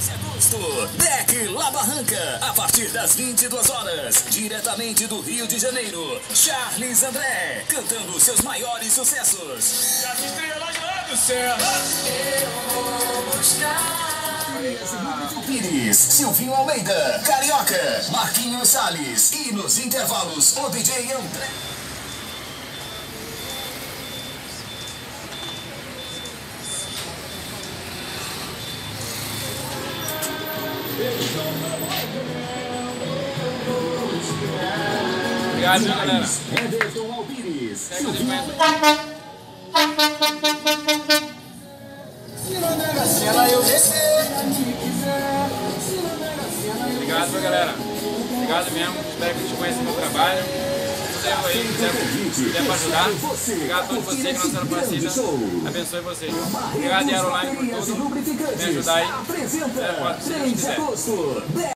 de agosto, Deck La Barranca, a partir das 22 horas, diretamente do Rio de Janeiro, Charles André, cantando seus maiores sucessos. E as estrelas lá do céu. Eu vou buscar. Pires, Silvinho Almeida, Carioca, Marquinhos Salles e nos intervalos, o DJ André. Obrigado, galera. Everton Alpires, Silvinho. Cena eu descer. Obrigado, galera. Obrigado mesmo. Espero que a gente conheça o meu trabalho. Se aí quiser para ajudar. Obrigado a todos vocês que não serão parecidas. Abençoe vocês. Obrigado, Aeroline, por tudo. Me ajudar aí. 04, se Deus quiser.